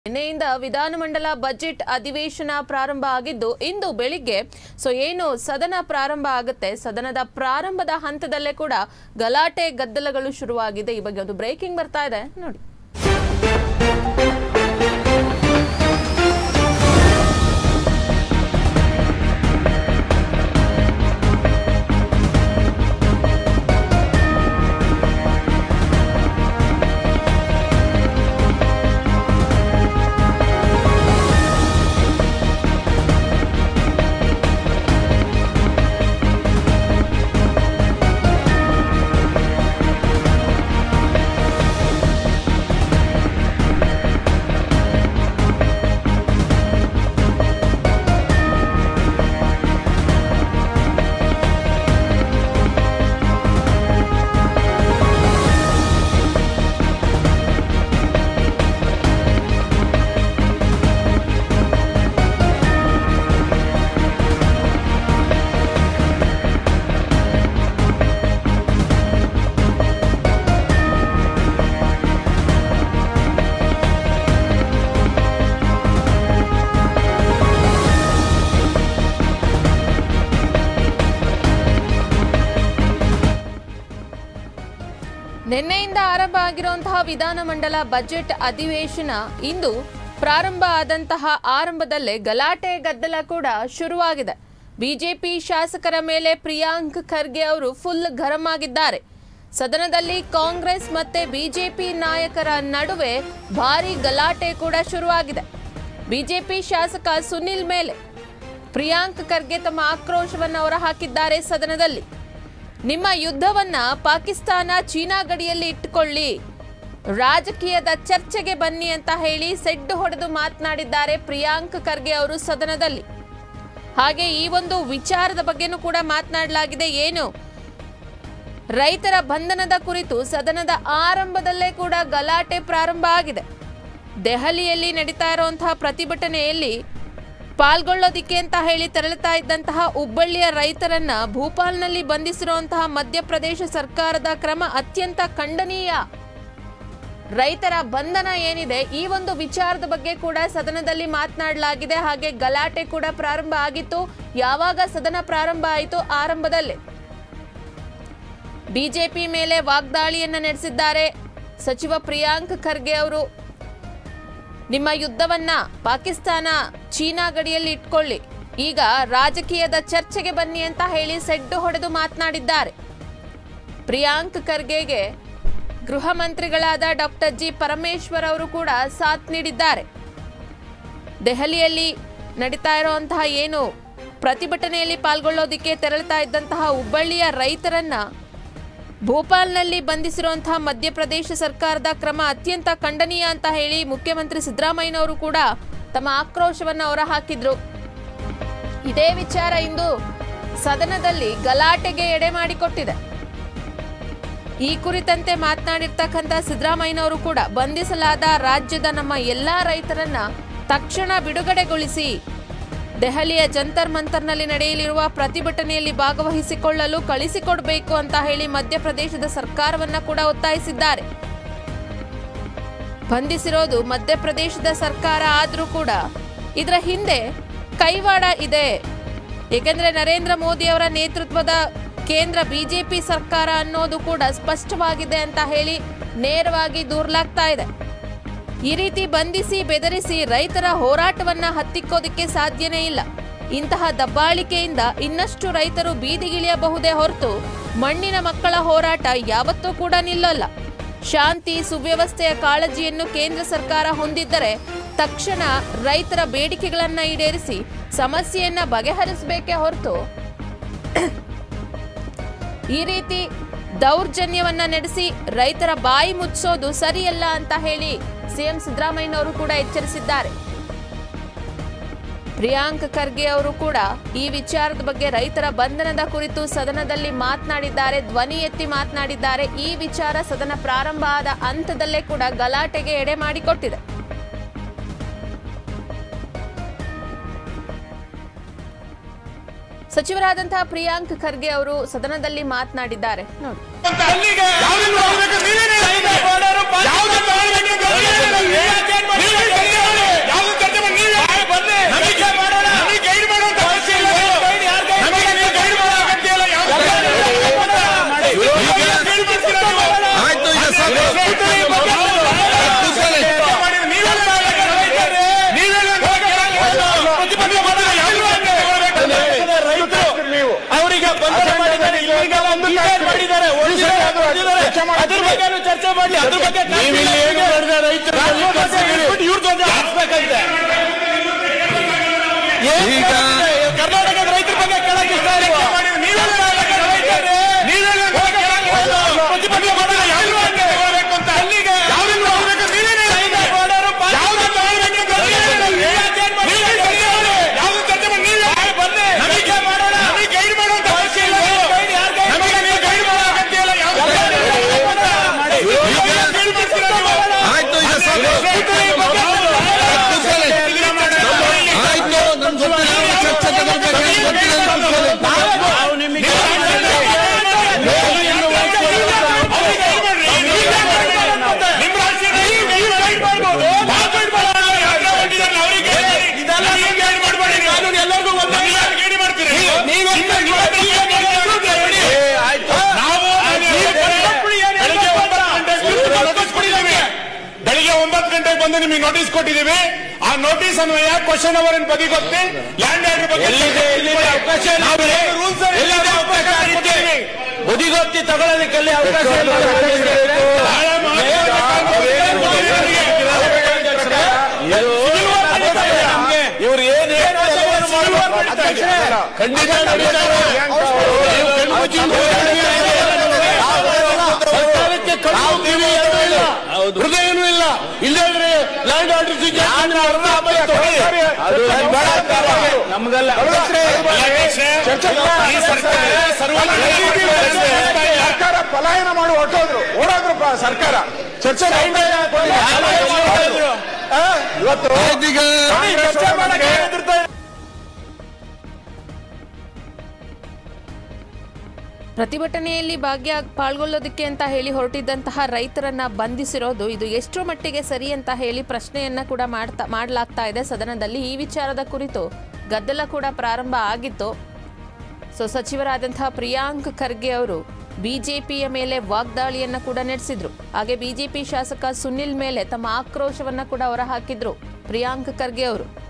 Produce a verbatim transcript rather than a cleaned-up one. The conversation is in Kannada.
ನಿನ್ನೆಯಿಂದ ವಿಧಾನಮಂಡಲ ಬಜೆಟ್ ಅಧಿವೇಶನ ಪ್ರಾರಂಭ ಆಗಿದ್ದು ಇಂದು ಬೆಳಿಗ್ಗೆ ಸೊ ಏನು ಸದನ ಪ್ರಾರಂಭ ಆಗುತ್ತೆ ಸದನದ ಪ್ರಾರಂಭದ ಹಂತದಲ್ಲೇ ಕೂಡ ಗಲಾಟೆ ಗದ್ದಲಗಳು ಶುರುವಾಗಿದೆ। ಈ ಬಗ್ಗೆ ಒಂದು ಬ್ರೇಕಿಂಗ್ ಬರ್ತಾ ಇದೆ ನೋಡಿ। ನಿನ್ನೆಯಿಂದ ಆರಂಭ ಆಗಿರುವಂತಹ ವಿಧಾನಮಂಡಲ ಬಜೆಟ್ ಅಧಿವೇಶನ ಇಂದು ಪ್ರಾರಂಭ ಆದಂತಹ ಆರಂಭದಲ್ಲೇ ಗಲಾಟೆ ಗದ್ದಲ ಕೂಡ ಶುರುವಾಗಿದೆ। ಬಿಜೆಪಿ ಶಾಸಕರ ಮೇಲೆ ಪ್ರಿಯಾಂಕ್ ಖರ್ಗೆ ಅವರು ಫುಲ್ ಗರಂ ಆಗಿದ್ದಾರೆ। ಸದನದಲ್ಲಿ ಕಾಂಗ್ರೆಸ್ ಮತ್ತೆ ಬಿಜೆಪಿ ನಾಯಕರ ನಡುವೆ ಭಾರಿ ಗಲಾಟೆ ಕೂಡ ಶುರುವಾಗಿದೆ। ಬಿಜೆಪಿ ಶಾಸಕ ಸುನಿಲ್ ಮೇಲೆ ಪ್ರಿಯಾಂಕ್ ಖರ್ಗೆ ತಮ್ಮ ಆಕ್ರೋಶವನ್ನು ಹೊರಹಾಕಿದ್ದಾರೆ ಸದನದಲ್ಲಿ। ನಿಮ್ಮ ಯುದ್ಧವನ್ನ ಪಾಕಿಸ್ತಾನ ಚೀನಾ ಗಡಿಯಲ್ಲಿ ಇಟ್ಟುಕೊಳ್ಳಿ, ರಾಜಕೀಯದ ಚರ್ಚೆಗೆ ಬನ್ನಿ ಅಂತ ಹೇಳಿ ಸೆಡ್ಡು ಹೊಡೆದು ಮಾತನಾಡಿದ್ದಾರೆ ಪ್ರಿಯಾಂಕ್ ಖರ್ಗೆ ಅವರು ಸದನದಲ್ಲಿ। ಹಾಗೆ ಈ ಒಂದು ವಿಚಾರದ ಬಗ್ಗೆನೂ ಕೂಡ ಮಾತನಾಡಲಾಗಿದೆ। ಏನು ರೈತರ ಬಂಧನದ ಕುರಿತು ಸದನದ ಆರಂಭದಲ್ಲೇ ಕೂಡ ಗಲಾಟೆ ಪ್ರಾರಂಭ ಆಗಿದೆ। ದೆಹಲಿಯಲ್ಲಿ ನಡೀತಾ ಇರುವಂತಹ ಪ್ರತಿಭಟನೆಯಲ್ಲಿ ಪಾಲ್ಗೊಳ್ಳೋದಿಕ್ಕೆ ಅಂತ ಹೇಳಿ ತೆರಳುತ್ತಾ ಇದ್ದಂತಹ ಹುಬ್ಬಳ್ಳಿಯ ರೈತರನ್ನ ಭೂಪಾಲ್ನಲ್ಲಿ ಬಂಧಿಸಿರುವಂತಹ ಮಧ್ಯಪ್ರದೇಶ ಸರ್ಕಾರದ ಕ್ರಮ ಅತ್ಯಂತ ಖಂಡನೀಯ। ರೈತರ ಬಂಧನ ಏನಿದೆ ಈ ಒಂದು ವಿಚಾರದ ಬಗ್ಗೆ ಕೂಡ ಸದನದಲ್ಲಿ ಮಾತನಾಡಲಾಗಿದೆ। ಹಾಗೆ ಗಲಾಟೆ ಕೂಡ ಪ್ರಾರಂಭ ಆಗಿತ್ತು। ಯಾವಾಗ ಸದನ ಪ್ರಾರಂಭ ಆಯಿತು ಆರಂಭದಲ್ಲೇ ಬಿಜೆಪಿ ಮೇಲೆ ವಾಗ್ದಾಳಿಯನ್ನ ನಡೆಸಿದ್ದಾರೆ ಸಚಿವ ಪ್ರಿಯಾಂಕ್ ಖರ್ಗೆ ಅವರು। ನಿಮ್ಮ ಯುದ್ಧವನ್ನ ಪಾಕಿಸ್ತಾನ ಚೀನಾ ಗಡಿಯಲ್ಲಿ ಇಟ್ಕೊಳ್ಳಿ, ಈಗ ರಾಜಕೀಯದ ಚರ್ಚೆಗೆ ಬನ್ನಿ ಅಂತ ಹೇಳಿ ಸೆಡ್ಡು ಹೊಡೆದು ಮಾತನಾಡಿದ್ದಾರೆ। ಪ್ರಿಯಾಂಕ್ ಖರ್ಗೆಗೆ ಗೃಹ ಮಂತ್ರಿಗಳಾದ ಡಾಕ್ಟರ್ ಜಿ ಪರಮೇಶ್ವರ್ ಅವರು ಕೂಡ ಸಾಥ್ ನೀಡಿದ್ದಾರೆ। ದೆಹಲಿಯಲ್ಲಿ ನಡೀತಾ ಇರುವಂತಹ ಏನು ಪ್ರತಿಭಟನೆಯಲ್ಲಿ ಪಾಲ್ಗೊಳ್ಳೋದಿಕ್ಕೆ ತೆರಳುತ್ತಾ ಇದ್ದಂತಹ ಹುಬ್ಬಳ್ಳಿಯ ರೈತರನ್ನ ಭೋಪಾಲ್ನಲ್ಲಿ ಬಂಧಿಸಿರುವಂತಹ ಮಧ್ಯಪ್ರದೇಶ ಸರ್ಕಾರದ ಕ್ರಮ ಅತ್ಯಂತ ಖಂಡನೀಯ ಅಂತ ಹೇಳಿ ಮುಖ್ಯಮಂತ್ರಿ ಸಿದ್ದರಾಮಯ್ಯನವರು ಕೂಡ ತಮ್ಮ ಆಕ್ರೋಶವನ್ನು ಹೊರಹಾಕಿದ್ರು। ಇದೇ ವಿಚಾರ ಇಂದು ಸದನದಲ್ಲಿ ಗಲಾಟೆಗೆ ಎಡೆ ಮಾಡಿಕೊಟ್ಟಿದೆ। ಈ ಕುರಿತಂತೆ ಮಾತನಾಡಿರ್ತಕ್ಕಂಥ ಸಿದ್ದರಾಮಯ್ಯನವರು ಕೂಡ ಬಂಧಿಸಲಾದ ರಾಜ್ಯದ ನಮ್ಮ ಎಲ್ಲಾ ರೈತರನ್ನ ತಕ್ಷಣ ಬಿಡುಗಡೆಗೊಳಿಸಿ ದೆಹಲಿಯ ಜಂತರ್ ಮಂತರ್ನಲ್ಲಿ ನಡೆಯಲಿರುವ ಪ್ರತಿಭಟನೆಯಲ್ಲಿ ಭಾಗವಹಿಸಿಕೊಳ್ಳಲು ಕಳಿಸಿಕೊಡಬೇಕು ಅಂತ ಹೇಳಿ ಮಧ್ಯಪ್ರದೇಶದ ಸರ್ಕಾರವನ್ನ ಕೂಡ ಒತ್ತಾಯಿಸಿದ್ದಾರೆ। ಬಂಧಿಸಿರೋದು ಮಧ್ಯಪ್ರದೇಶದ ಸರ್ಕಾರ ಆದ್ರೂ ಕೂಡ ಇದರ ಹಿಂದೆ ಕೈವಾಡ ಇದೆ, ಏಕೆಂದ್ರೆ ನರೇಂದ್ರ ಮೋದಿ ಅವರ ನೇತೃತ್ವದ ಕೇಂದ್ರ ಬಿಜೆಪಿ ಸರ್ಕಾರ ಅನ್ನೋದು ಕೂಡ ಸ್ಪಷ್ಟವಾಗಿದೆ ಅಂತ ಹೇಳಿ ನೇರವಾಗಿ ದೂರಲಾಗ್ತಾ ಇದೆ। ಈ ರೀತಿ ಬಂಧಿಸಿ ಬೆದರಿಸಿ ರೈತರ ಹೋರಾಟವನ್ನ ಹತ್ತಿಕ್ಕೋದಕ್ಕೆ ಸಾಧ್ಯನೇ ಇಲ್ಲ। ಇಂತಹ ದಬ್ಬಾಳಿಕೆಯಿಂದ ಇನ್ನಷ್ಟು ರೈತರು ಬೀದಿಗಿಳಿಯಬಹುದೇ ಹೊರತು ಮಣ್ಣಿನ ಮಕ್ಕಳ ಹೋರಾಟ ಯಾವತ್ತೂ ಕೂಡ ನಿಲ್ಲಲ್ಲ। ಶಾಂತಿ ಸುವ್ಯವಸ್ಥೆಯ ಕಾಳಜಿಯನ್ನು ಕೇಂದ್ರ ಸರ್ಕಾರ ಹೊಂದಿದ್ದರೆ ತಕ್ಷಣ ರೈತರ ಬೇಡಿಕೆಗಳನ್ನ ಈಡೇರಿಸಿ ಸಮಸ್ಯೆಯನ್ನ ಬಗೆಹರಿಸಬೇಕೇ ಹೊರತು ಈ ರೀತಿ ದೌರ್ಜನ್ಯವನ್ನ ನಡೆಸಿ ರೈತರ ಬಾಯಿ ಮುಚ್ಚೋದು ಸರಿಯಲ್ಲ ಅಂತ ಹೇಳಿ ಸಿಎಂ ಸಿದ್ದರಾಮಯ್ಯನವರು ಕೂಡ ಎಚ್ಚರಿಸಿದ್ದಾರೆ। ಪ್ರಿಯಾಂಕ್ ಖರ್ಗೆ ಅವರು ಕೂಡ ಈ ವಿಚಾರದ ಬಗ್ಗೆ ರೈತರ ಬಂಧನದ ಕುರಿತು ಸದನದಲ್ಲಿ ಮಾತನಾಡಿದ್ದಾರೆ, ಧ್ವನಿ ಎತ್ತಿ ಮಾತನಾಡಿದ್ದಾರೆ। ಈ ವಿಚಾರ ಸದನ ಪ್ರಾರಂಭ ಆದ ಹಂತದಲ್ಲೇ ಕೂಡ ಗಲಾಟೆಗೆ ಎಡೆ ಮಾಡಿಕೊಟ್ಟಿದೆ। ಸಚಿವರಾದಂತಹ ಪ್ರಿಯಾಂಕ್ ಖರ್ಗೆ ಅವರು ಸದನದಲ್ಲಿ ಮಾತನಾಡಿದ್ದಾರೆ ನೋಡಿ। ಯಾವ್ದು ಚರ್ಚೆ ಮಾಡಿ ಅದ್ರ ಬಗ್ಗೆ ಚರ್ಚೆ ಮಾಡಿ ಅದ್ರ ಬಗ್ಗೆ ಈಗ ಕರ್ನಾಟಕದ ರೈತರ ಬಗ್ಗೆ ಕೇಳಕ್ಕೆ ಇಷ್ಟ ಇಲ್ಲ. ಪ್ರತಿಭಟನೆ ಮಾಡಿದ್ರೆ ಯಾರು ಹೋಗ್ಬೇಕು ಅಂತ ಅಲ್ಲಿಗೆ ಬಂದು ನಿಮಗೆ ನೋಟಿಸ್ ಕೊಟ್ಟಿದ್ದೀವಿ. ಆ ನೋಟಿಸ್ ಅನ್ವಯ ಕ್ವಶನ್ ಅವರ್ ಬದಿಗೊತ್ತಿ ಲ್ಯಾಂಡ್ ಆರ್ಡರ್ ಬಗ್ಗೆ ಬದಿಗೊತ್ತಿ ತಗೊಳ್ಳೋದಕ್ಕೆಲ್ಲ ಅವಕಾಶ ಇವರು ಏನ್ ಖಂಡಿತ ಹೃದಯನೂ ಇಲ್ಲ. ಇಲ್ಲದ್ರೆ ಲ್ಯಾಂಡ್ ಆರ್ಡರ್ ನಮ್ಗೆಲ್ಲ ಸರ್ಕಾರ ಪಲಾಯನ ಮಾಡಿ ಹೊರಟೋದ್ರು ಓಡೋದ್ರು ಸರ್ಕಾರ ಚರ್ಚೆ ಇವತ್ತು ಪ್ರತಿಭಟನೆಯಲ್ಲಿ ಭಾಗ್ಯ ಪಾಲ್ಗೊಳ್ಳೋದಕ್ಕೆ ಅಂತ ಹೇಳಿ ಹೊರಟಿದ್ದಂತಹ ರೈತರನ್ನ ಬಂಧಿಸಿರೋದು ಇದು ಎಷ್ಟರ ಮಟ್ಟಿಗೆ ಸರಿ ಅಂತ ಹೇಳಿ ಪ್ರಶ್ನೆಯನ್ನ ಕೂಡ ಮಾಡ್ತಾ ಮಾಡಲಾಗ್ತಾ ಇದೆ ಸದನದಲ್ಲಿ. ಈ ವಿಚಾರದ ಕುರಿತು ಗದ್ದಲ ಕೂಡ ಪ್ರಾರಂಭ ಆಗಿತ್ತು. ಸೊ ಸಚಿವರಾದಂತಹ ಪ್ರಿಯಾಂಕ್ ಖರ್ಗೆ ಅವರು ಬಿಜೆಪಿಯ ಮೇಲೆ ವಾಗ್ದಾಳಿಯನ್ನ ಕೂಡ ನಡೆಸಿದ್ರು. ಹಾಗೆ ಬಿಜೆಪಿ ಶಾಸಕ ಸುನಿಲ್ ಮೇಲೆ ತಮ್ಮ ಆಕ್ರೋಶವನ್ನ ಕೂಡ ಹೊರಹಾಕಿದ್ರು ಪ್ರಿಯಾಂಕ್ ಖರ್ಗೆ ಅವರು.